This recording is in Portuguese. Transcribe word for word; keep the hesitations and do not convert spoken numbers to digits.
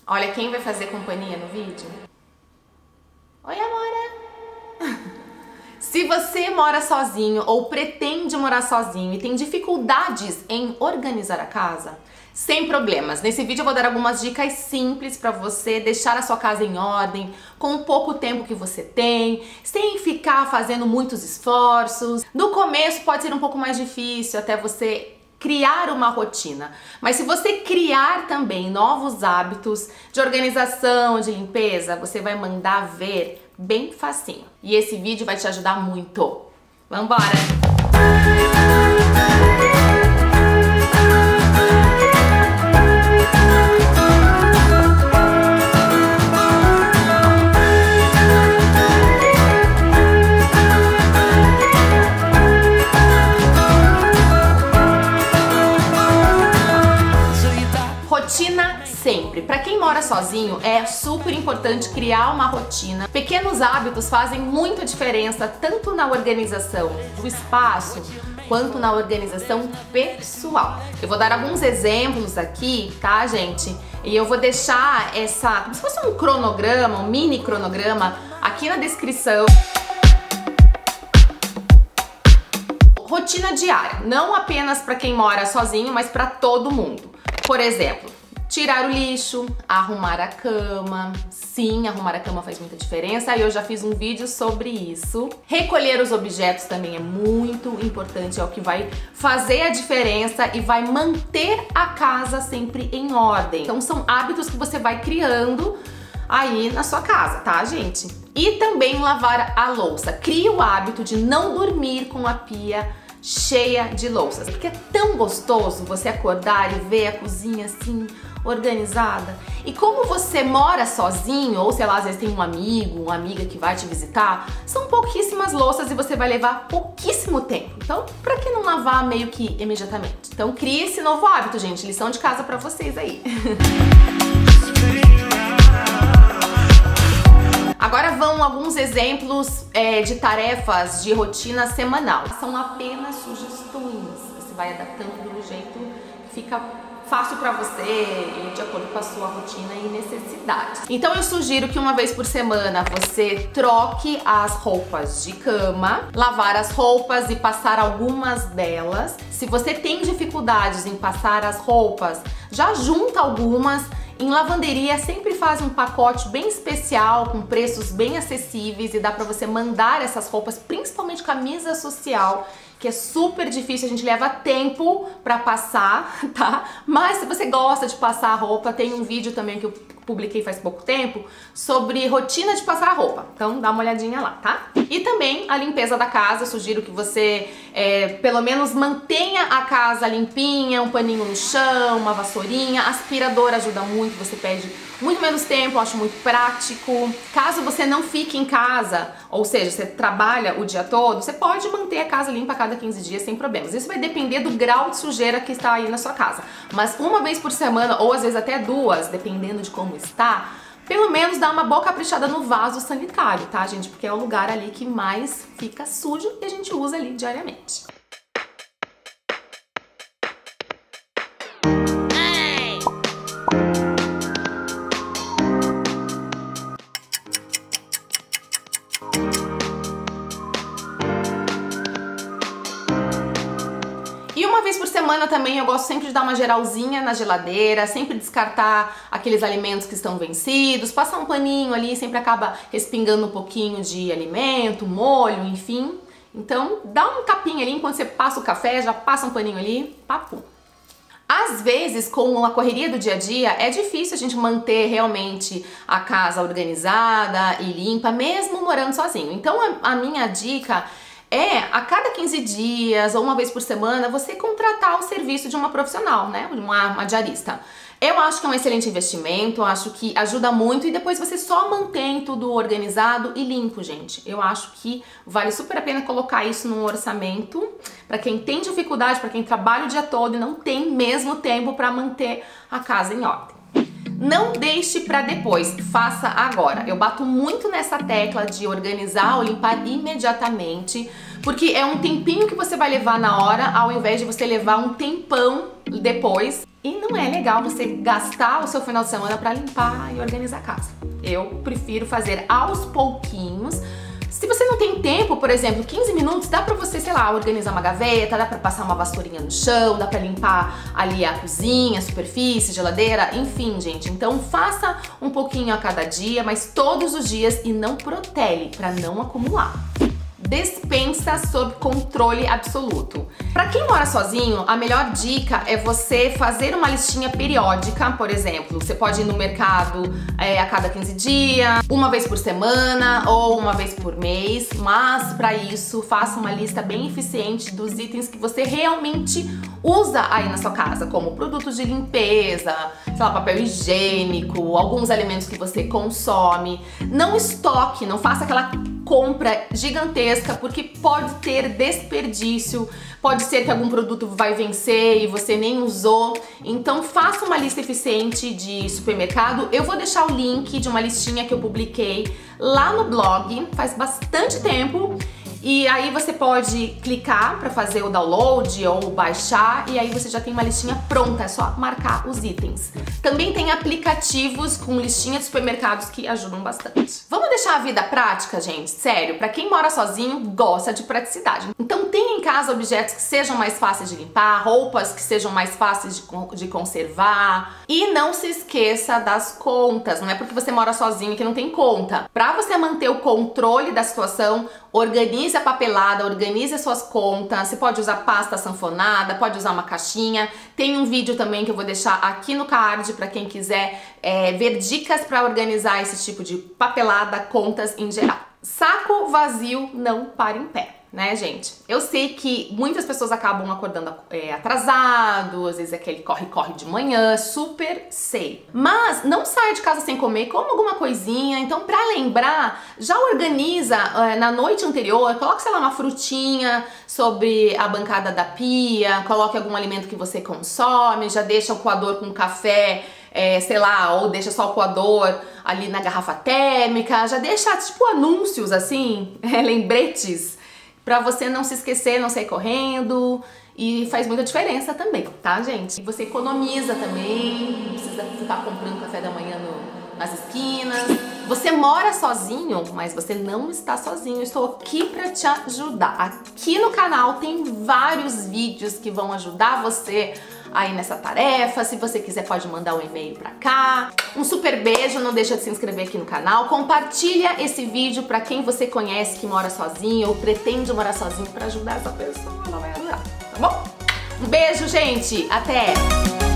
Olha quem vai fazer companhia no vídeo. Oi, amora! Se você mora sozinho ou pretende morar sozinho e tem dificuldades em organizar a casa, sem problemas. Nesse vídeo eu vou dar algumas dicas simples para você deixar a sua casa em ordem, com o pouco tempo que você tem, sem ficar fazendo muitos esforços. No começo pode ser um pouco mais difícil até você criar uma rotina, mas se você criar também novos hábitos de organização, de limpeza, você vai mandar ver bem facinho. E esse vídeo vai te ajudar muito. Vambora! Rotina sempre. Para quem mora sozinho, é super importante criar uma rotina. Pequenos hábitos fazem muita diferença tanto na organização do espaço quanto na organização pessoal. Eu vou dar alguns exemplos aqui, tá, gente? E eu vou deixar essa, como se fosse um cronograma, um mini cronograma aqui na descrição. Rotina diária, não apenas para quem mora sozinho, mas para todo mundo. Por exemplo, tirar o lixo, arrumar a cama. Sim, arrumar a cama faz muita diferença e eu já fiz um vídeo sobre isso. Recolher os objetos também é muito importante, é o que vai fazer a diferença e vai manter a casa sempre em ordem. Então são hábitos que você vai criando aí na sua casa, tá, gente? E também lavar a louça. Crie o hábito de não dormir com a pia cheia de louças, porque é tão gostoso você acordar e ver a cozinha assim organizada. E como você mora sozinho, ou sei lá, às vezes tem um amigo, uma amiga que vai te visitar, são pouquíssimas louças e você vai levar pouquíssimo tempo. Então, pra que não lavar meio que imediatamente? Então, crie esse novo hábito, gente. Lição de casa pra vocês aí. Agora vão alguns exemplos é, de tarefas de rotina semanal. São apenas sugestões. Você vai adaptando do jeito que fica fácil para você e de acordo com a sua rotina e necessidade. Então eu sugiro que uma vez por semana você troque as roupas de cama, lavar as roupas e passar algumas delas. Se você tem dificuldades em passar as roupas, já junta algumas. Em lavanderia sempre faz um pacote bem especial, com preços bem acessíveis e dá pra você mandar essas roupas, principalmente camisa social, que é super difícil, a gente leva tempo pra passar, tá? Mas se você gosta de passar a roupa, tem um vídeo também que eu publiquei faz pouco tempo sobre rotina de passar a roupa, então dá uma olhadinha lá, tá? E também a limpeza da casa, eu sugiro que você é, pelo menos mantenha a casa limpinha, um paninho no chão, uma vassourinha, aspirador ajuda muito, você perde muito menos tempo, eu acho muito prático. Caso você não fique em casa, ou seja, você trabalha o dia todo, você pode manter a casa limpa a cada quinze dias sem problemas. Isso vai depender do grau de sujeira que está aí na sua casa. Mas uma vez por semana, ou às vezes até duas, dependendo de como está, pelo menos dá uma boa caprichada no vaso sanitário, tá, gente? Porque é o lugar ali que mais fica sujo e a gente usa ali diariamente. E uma vez por semana também eu gosto sempre de dar uma geralzinha na geladeira, sempre descartar aqueles alimentos que estão vencidos, passar um paninho ali, sempre acaba respingando um pouquinho de alimento, molho, enfim. Então dá um tapinha ali enquanto você passa o café, já passa um paninho ali, papo. Às vezes, com a correria do dia a dia, é difícil a gente manter realmente a casa organizada e limpa, mesmo morando sozinho. Então a, a minha dica é, a cada quinze dias ou uma vez por semana, você contratar o serviço de uma profissional, né? Uma, uma diarista. Eu acho que é um excelente investimento, acho que ajuda muito e depois você só mantém tudo organizado e limpo, gente. Eu acho que vale super a pena colocar isso num orçamento para quem tem dificuldade, para quem trabalha o dia todo e não tem mesmo tempo para manter a casa em ordem. Não deixe para depois, faça agora. Eu bato muito nessa tecla de organizar ou limpar imediatamente, porque é um tempinho que você vai levar na hora, ao invés de você levar um tempão depois. E não é legal você gastar o seu final de semana para limpar e organizar a casa. Eu prefiro fazer aos pouquinhos. Se você não tem tempo, por exemplo, quinze minutos, dá pra você, sei lá, organizar uma gaveta, dá pra passar uma vassourinha no chão, dá pra limpar ali a cozinha, a superfície, geladeira, enfim, gente. Então faça um pouquinho a cada dia, mas todos os dias e não protele pra não acumular. Despensa sob controle absoluto. Para quem mora sozinho, a melhor dica é você fazer uma listinha periódica, por exemplo, você pode ir no mercado é, a cada quinze dias, uma vez por semana ou uma vez por mês, mas para isso faça uma lista bem eficiente dos itens que você realmente usa aí na sua casa, como produtos de limpeza, sei lá, papel higiênico, alguns alimentos que você consome. Não estoque, não faça aquela compra gigantesca, porque pode ter desperdício, pode ser que algum produto vai vencer e você nem usou. Então faça uma lista eficiente de supermercado. Eu vou deixar o link de uma listinha que eu publiquei lá no blog faz bastante tempo. E aí você pode clicar para fazer o download ou baixar e aí você já tem uma listinha pronta, é só marcar os itens. Também tem aplicativos com listinha de supermercados que ajudam bastante. Vamos deixar a vida prática, gente? Sério, para quem mora sozinho, gosta de praticidade. Então tenha em casa objetos que sejam mais fáceis de limpar, roupas que sejam mais fáceis de, de conservar. E não se esqueça das contas, não é porque você mora sozinho que não tem conta. Para você manter o controle da situação, organize a papelada, organize as suas contas. Você pode usar pasta sanfonada, pode usar uma caixinha. Tem um vídeo também que eu vou deixar aqui no card para quem quiser é, ver dicas para organizar esse tipo de papelada, contas em geral. Saco vazio não para em pé, né, gente? Eu sei que muitas pessoas acabam acordando é, atrasado, às vezes é aquele corre-corre de manhã, super sei. Mas não saia de casa sem comer, coma alguma coisinha. Então, pra lembrar, já organiza é, na noite anterior, coloque, sei lá, uma frutinha sobre a bancada da pia, coloque algum alimento que você consome, já deixa o coador com café, É, sei lá, ou deixa só o coador ali na garrafa térmica, já deixa tipo anúncios assim, é, lembretes, pra você não se esquecer, não sair correndo, e faz muita diferença também, tá, gente? Você economiza também, não precisa ficar comprando café da manhã no, nas esquinas. Você mora sozinho, mas você não está sozinho. Eu estou aqui para te ajudar. Aqui no canal tem vários vídeos que vão ajudar você aí nessa tarefa. Se você quiser, pode mandar um e-mail pra cá. Um super beijo, não deixa de se inscrever aqui no canal. Compartilha esse vídeo pra quem você conhece que mora sozinho ou pretende morar sozinho, pra ajudar essa pessoa, ela vai ajudar, tá bom? Um beijo, gente! Até!